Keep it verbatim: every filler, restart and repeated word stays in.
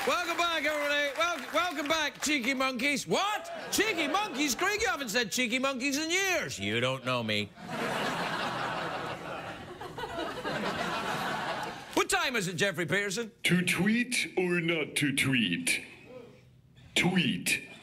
Welcome back, everybody. Welcome, welcome back, cheeky monkeys. What? Cheeky monkeys? Greg, you haven't said cheeky monkeys in years. You don't know me. What time is it, Jeffrey Pearson? To tweet or not to tweet? Tweet.